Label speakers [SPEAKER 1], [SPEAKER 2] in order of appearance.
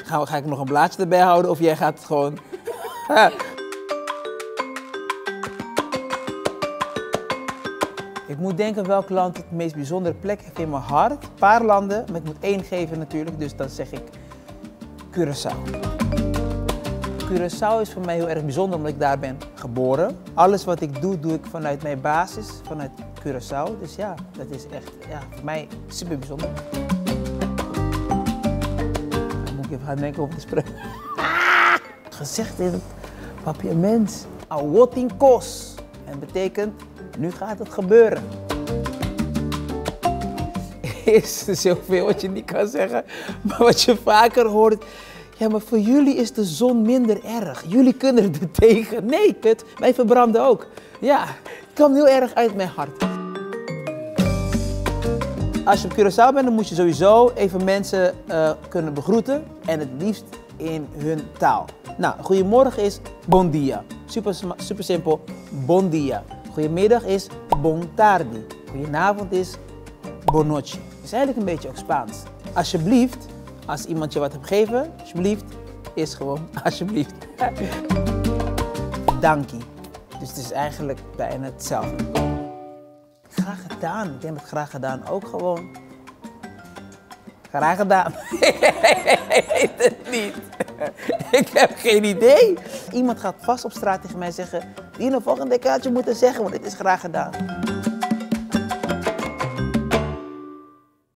[SPEAKER 1] Ga ik nog een blaadje erbij houden of jij gaat het gewoon... Ik moet denken welk land het meest bijzondere plek heeft in mijn hart. Een paar landen, maar ik moet één geven natuurlijk, dus dan zeg ik Curaçao. Curaçao is voor mij heel erg bijzonder omdat ik daar ben geboren. Alles wat ik doe, doe ik vanuit mijn basis, vanuit Curaçao. Dus ja, dat is echt voor mij super bijzonder. Dan moet ik even gaan denken over de spreuk. Gezegd in het papiaments, awotin kos. En betekent, nu gaat het gebeuren. Is er zoveel wat je niet kan zeggen, maar wat je vaker hoort. Ja, maar voor jullie is de zon minder erg. Jullie kunnen er tegen. Nee, kut, wij verbranden ook. Ja, het kwam heel erg uit mijn hart. Als je op Curaçao bent, dan moet je sowieso even mensen kunnen begroeten. En het liefst in hun taal. Nou, goedemorgen is bon dia. Super simpel, bon dia. Goedemiddag is bon tardi. Goedenavond is bon noche. Het is eigenlijk een beetje ook Spaans. Alsjeblieft, als iemand je wat heeft gegeven, alsjeblieft, is gewoon alsjeblieft. Dankie. Dus het is eigenlijk bijna hetzelfde. Graag gedaan. Ik denk dat graag gedaan ook gewoon. Graag gedaan. Ik weet het niet. Ik heb geen idee. Iemand gaat vast op straat tegen mij zeggen, die een volgende kaartje moeten zeggen, want dit is graag gedaan.